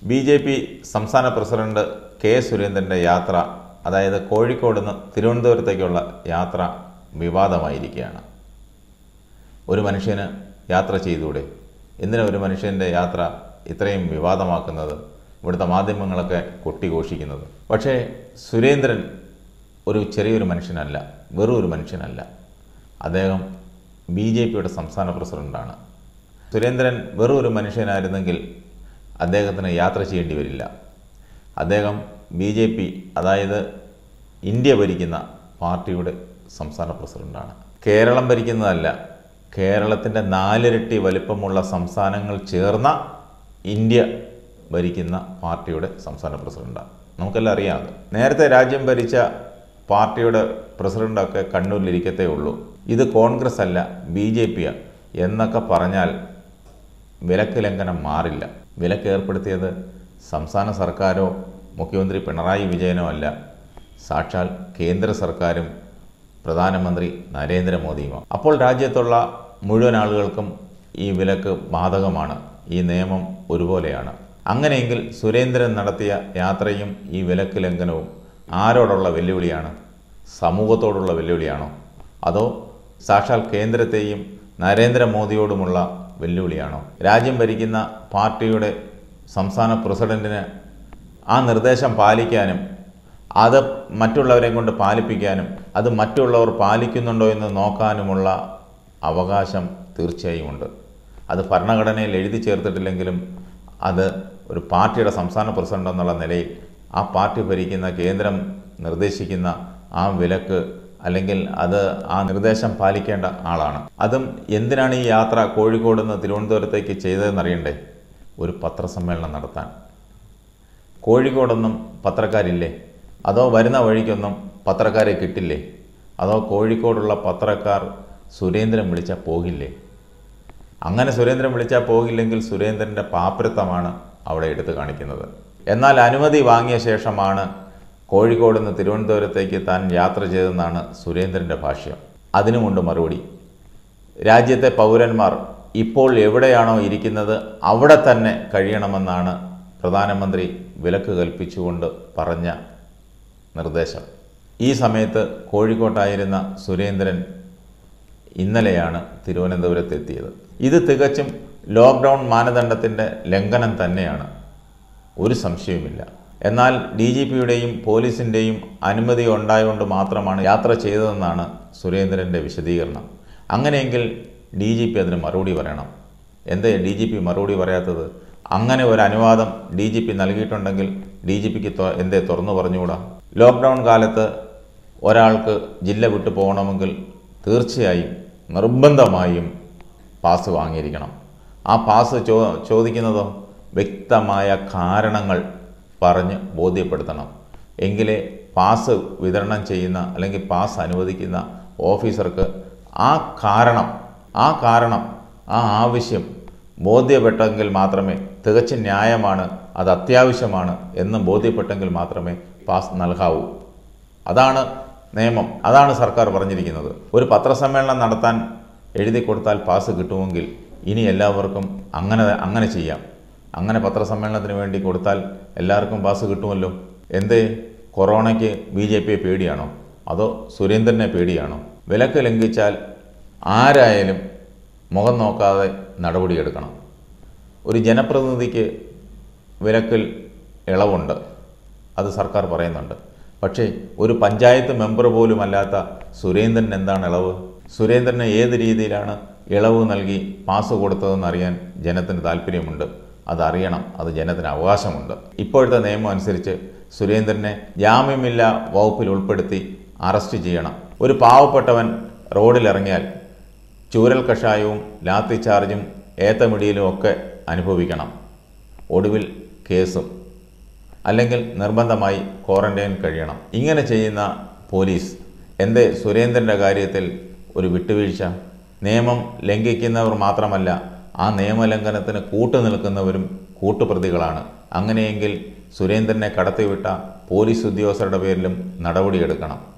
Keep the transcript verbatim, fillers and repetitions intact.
B J P സംസ്ഥാന president K സുരേന്ദ്രൻ്റെ യാത്ര, അതായത് കോഴിക്കോട് നിന്ന് തിരുവനന്തപുരത്തേക്കുള്ള യാത്ര വിവാദമായിരിക്കുകയാണ്. ഒരു മനുഷ്യന് യാത്ര ചെയ്തൂടെ? എന്തിനാ ഒരു മനുഷ്യൻ്റെ യാത്ര ഇത്രയും വിവാദമാക്കുന്നത്, ഇവിടുത്തെ മാധ്യമങ്ങളൊക്കെ കൊട്ടിഘോഷിക്കുന്നത്? പക്ഷേ സുരേന്ദ്രൻ ഒരു ചെറിയൊരു മനുഷ്യനല്ല, വെറും ഒരു മനുഷ്യനല്ല. അദ്ദേഹം ബി ജെ പിയുടെ സംസ്ഥാന പ്രസിഡൻ്റാണ്. സുരേന്ദ്രൻ വെറും ഒരു മനുഷ്യനായിരുന്നെങ്കിൽ അദ്ദേഹത്തിന് യാത്ര ചെയ്യേണ്ടി വരില്ല. അദ്ദേഹം ബി ജെ പി, അതായത് ഇന്ത്യ ഭരിക്കുന്ന പാർട്ടിയുടെ സംസ്ഥാന പ്രസിഡൻ്റാണ്. കേരളം ഭരിക്കുന്നതല്ല, കേരളത്തിൻ്റെ നാലിരട്ടി വലിപ്പമുള്ള സംസ്ഥാനങ്ങൾ ചേർന്ന ഇന്ത്യ ഭരിക്കുന്ന പാർട്ടിയുടെ സംസ്ഥാന പ്രസിഡൻ്റാണ്. നമുക്കെല്ലാം അറിയാം. നേരത്തെ രാജ്യം ഭരിച്ച പാർട്ടിയുടെ പ്രസിഡൻ്റൊക്കെ കണ്ണൂരിലിരിക്കത്തേ ഉള്ളൂ. ഇത് കോൺഗ്രസ് അല്ല, ബി ജെ പിയാണ് എന്നൊക്കെ പറഞ്ഞാൽ വിലക്ക് ലംഘനം മാറില്ല. വിലക്ക് ഏർപ്പെടുത്തിയത് സംസ്ഥാന സർക്കാരോ മുഖ്യമന്ത്രി പിണറായി വിജയനോ അല്ല, സാക്ഷാൽ കേന്ദ്ര സർക്കാരും പ്രധാനമന്ത്രി നരേന്ദ്രമോദിയുമാണ്. അപ്പോൾ രാജ്യത്തുള്ള മുഴുവൻ ആളുകൾക്കും ഈ വിലക്ക് ബാധകമാണ്, ഈ നിയമം ഒരുപോലെയാണ്. അങ്ങനെയെങ്കിൽ സുരേന്ദ്രൻ നടത്തിയ യാത്രയും ഈ വിലക്ക് ലംഘനവും ആരോടുള്ള വെല്ലുവിളിയാണ്? സമൂഹത്തോടുള്ള വെല്ലുവിളിയാണോ? അതോ സാക്ഷാൽ കേന്ദ്രത്തെയും നരേന്ദ്രമോദിയോടുമുള്ള വെല്ലുവിളിയാണോ? രാജ്യം ഭരിക്കുന്ന പാർട്ടിയുടെ സംസ്ഥാന പ്രസിഡന്റിന് ആ നിർദ്ദേശം പാലിക്കാനും അത് മറ്റുള്ളവരെ കൊണ്ട് പാലിപ്പിക്കാനും അത് മറ്റുള്ളവർ പാലിക്കുന്നുണ്ടോ എന്ന് നോക്കാനുമുള്ള അവകാശം തീർച്ചയായും ഉണ്ട്. അത് ഭരണഘടനയിൽ എഴുതി ചേർത്തിട്ടില്ലെങ്കിലും അത് ഒരു പാർട്ടിയുടെ സംസ്ഥാന പ്രസിഡന്റ് എന്നുള്ള നിലയിൽ ആ പാർട്ടി ഭരിക്കുന്ന കേന്ദ്രം നിർദ്ദേശിക്കുന്ന ആ വിലക്ക് അല്ലെങ്കിൽ അത് ആ നിർദ്ദേശം പാലിക്കേണ്ട ആളാണ്. അതും എന്തിനാണ് ഈ യാത്ര കോഴിക്കോട് നിന്ന് തിരുവനന്തപുരത്തേക്ക് ചെയ്തതെന്നറിയണ്ടേ? ഒരു പത്രസമ്മേളനം നടത്താൻ. കോഴിക്കോടൊന്നും പത്രക്കാരില്ലേ? അതോ വരുന്ന വഴിക്കൊന്നും പത്രക്കാരെ കിട്ടില്ലേ? അതോ കോഴിക്കോടുള്ള പത്രക്കാർ സുരേന്ദ്രൻ വിളിച്ചാൽ പോകില്ലേ? അങ്ങനെ സുരേന്ദ്രൻ വിളിച്ചാൽ പോകില്ലെങ്കിൽ സുരേന്ദ്രൻ്റെ പാപ്പരത്വമാണ് അവിടെ എടുത്തു കാണിക്കുന്നത്. എന്നാൽ അനുമതി വാങ്ങിയ ശേഷമാണ് കോഴിക്കോട് നിന്ന് തിരുവനന്തപുരത്തേക്ക് താൻ യാത്ര ചെയ്തെന്നാണ് സുരേന്ദ്രൻ്റെ ഭാഷ്യം. അതിനുമുണ്ട് മറുപടി. രാജ്യത്തെ പൗരന്മാർ ഇപ്പോൾ എവിടെയാണോ ഇരിക്കുന്നത് അവിടെ തന്നെ കഴിയണമെന്നാണ് പ്രധാനമന്ത്രി വിലക്ക് കൽപ്പിച്ചുകൊണ്ട് പറഞ്ഞ നിർദ്ദേശം. ഈ സമയത്ത് കോഴിക്കോട്ടായിരുന്ന സുരേന്ദ്രൻ ഇന്നലെയാണ് തിരുവനന്തപുരത്തെത്തിയത്. ഇത് തികച്ചും ലോക്ക്ഡൗൺ മാനദണ്ഡത്തിൻ്റെ ലംഘനം തന്നെയാണ്, ഒരു സംശയവുമില്ല. എന്നാൽ ഡി ജി പിയുടെയും പോലീസിൻ്റെയും അനുമതി ഉണ്ടായതുകൊണ്ട് മാത്രമാണ് യാത്ര ചെയ്തതെന്നാണ് സുരേന്ദ്രൻ്റെ വിശദീകരണം. അങ്ങനെയെങ്കിൽ ഡി ജി പി അതിന് മറുപടി പറയണം. എന്തേ ഡി ജി പി മറുപടി പറയാത്തത്? അങ്ങനെ ഒരു അനുവാദം ഡി ജി പി നൽകിയിട്ടുണ്ടെങ്കിൽ ഡി ജി പിക്ക് എന്തേ തുറന്നു പറഞ്ഞുകൂടാ? ലോക്ക്ഡൗൺ കാലത്ത് ഒരാൾക്ക് ജില്ല വിട്ടു പോകണമെങ്കിൽ തീർച്ചയായും നിർബന്ധമായും പാസ് വാങ്ങിയിരിക്കണം. ആ പാസ് ചോ ചോദിക്കുന്നതോ വ്യക്തമായ കാരണങ്ങൾ പറഞ്ഞ് ബോധ്യപ്പെടുത്തണം. എങ്കിലേ പാസ് വിതരണം ചെയ്യുന്ന അല്ലെങ്കിൽ പാസ് അനുവദിക്കുന്ന ഓഫീസർക്ക് ആ കാരണം ആ കാരണം ആ ആവശ്യം ബോധ്യപ്പെട്ടെങ്കിൽ മാത്രമേ, തികച്ചും ന്യായമാണ്, അത് അത്യാവശ്യമാണ് എന്ന് ബോധ്യപ്പെട്ടെങ്കിൽ മാത്രമേ പാസ് നൽകാവൂ. അതാണ് നിയമം, അതാണ് സർക്കാർ പറഞ്ഞിരിക്കുന്നത്. ഒരു പത്രസമ്മേളനം നടത്താൻ എഴുതി കൊടുത്താൽ പാസ് കിട്ടുമെങ്കിൽ ഇനി എല്ലാവർക്കും അങ്ങനെ അങ്ങനെ ചെയ്യാം. അങ്ങനെ പത്രസമ്മേളനത്തിന് വേണ്ടി കൊടുത്താൽ എല്ലാവർക്കും പാസ് കിട്ടുമല്ലോ. എന്തേ കൊറോണയ്ക്ക് ബി ജെ പിയെ പേടിയാണോ? അതോ സുരേന്ദ്രനെ പേടിയാണോ? വിലക്ക് ലംഘിച്ചാൽ ആരായാലും മുഖം നോക്കാതെ നടപടിയെടുക്കണം. ഒരു ജനപ്രതിനിധിക്ക് വിലക്കിൽ ഇളവുണ്ട്, അത് സർക്കാർ പറയുന്നുണ്ട്. പക്ഷേ ഒരു പഞ്ചായത്ത് മെമ്പർ പോലുമല്ലാത്ത സുരേന്ദ്രൻ എന്താണ് ഇളവ്? സുരേന്ദ്രന് ഏത് രീതിയിലാണ് ഇളവ് നൽകി പാസ് കൊടുത്തതെന്നറിയാൻ ജനത്തിന് താല്പര്യമുണ്ട്. അതറിയണം, അത് ജനത്തിന് അവകാശമുണ്ട്. ഇപ്പോഴത്തെ നിയമം അനുസരിച്ച് സുരേന്ദ്രനെ ജാമ്യമില്ലാ വകുപ്പിൽ ഉൾപ്പെടുത്തി അറസ്റ്റ് ചെയ്യണം. ഒരു പാവപ്പെട്ടവൻ റോഡിലിറങ്ങിയാൽ ചൂരൽ കഷായവും ലാത്തി ചാർജും ഏത്തമിടിയിലും ഒക്കെ അനുഭവിക്കണം. ഒടുവിൽ കേസും, അല്ലെങ്കിൽ നിർബന്ധമായി ക്വാറന്റൈൻ കഴിയണം. ഇങ്ങനെ ചെയ്യുന്ന പോലീസ് എന്തേ സുരേന്ദ്രൻ്റെ കാര്യത്തിൽ ഒരു വിട്ടുവീഴ്ച? നിയമം ലംഘിക്കുന്നവർ മാത്രമല്ല, ആ നിയമലംഘനത്തിന് കൂട്ടുനിൽക്കുന്നവരും കൂട്ടുപ്രതികളാണ്. അങ്ങനെയെങ്കിൽ സുരേന്ദ്രനെ കടത്തിവിട്ട പോലീസ് ഉദ്യോഗസ്ഥരുടെ പേരിലും നടപടിയെടുക്കണം.